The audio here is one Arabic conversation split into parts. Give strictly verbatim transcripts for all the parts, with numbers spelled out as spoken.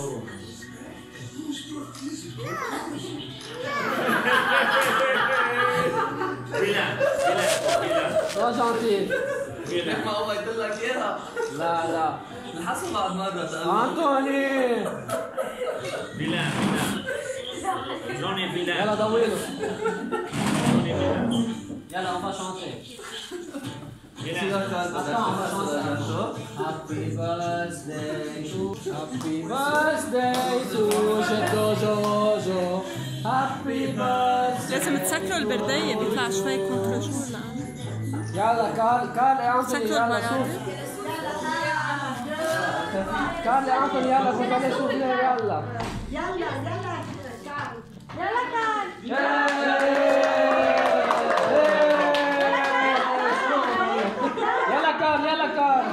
فيلان فيلان شو جانتي؟ ما هو يدلك اياها. لا لا نحسه بعد مرة أنتوني فيلان فيلان جوني فيلان يلا ضويله جوني فيلان يلا on va chanter. فيلان Happy birthday to Happy birthday to جدو جوجو. Happy birthday. لازم تسكروا البردية بيطلع شوي كونتروجور لأ. يلا كار كار يا أنتوني يلا شوف. كار يا أنتوني يلا كنت أنا شوف يلا. يلا يلا كار. يلا كار. يلا كار يلا كار.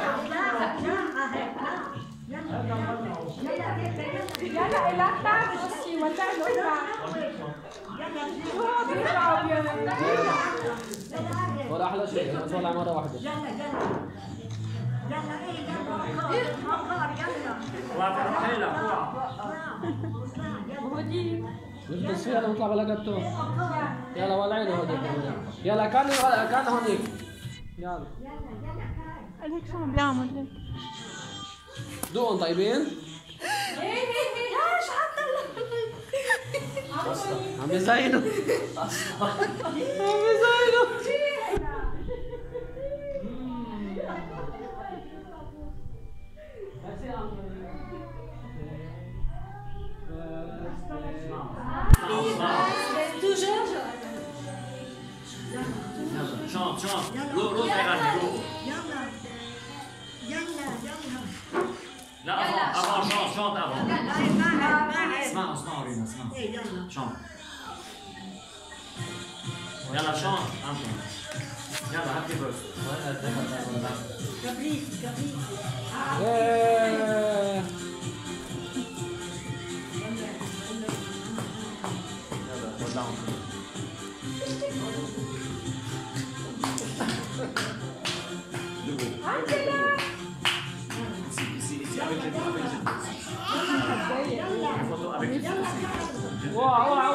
يلا إلى كار بصي ولا نوقع. ولا أحلى شيء نطلع مرة واحدة. يلا يلا يلا ايه يلا عقار يلا واقع حيلة ودي نلبس فيها نطلع بلا جاتو. يلا ولعينا هونيك. يلا كان كان هونيك. يلا قال هيك شو عم بيعمل هيك؟ دوقهم طيبين؟ ايش عم يزينوا عم يزينوا شانت شانت روح روح غني روح يلا يلا يلا لا افون افون شانت شانت افون اسمعوا اسمعوا رينا اسمعوا ايه يلا شانت يلا شانت انتم يلا هابي بيرثداي كبريت كبريت ايه يلا ودعهم واو واو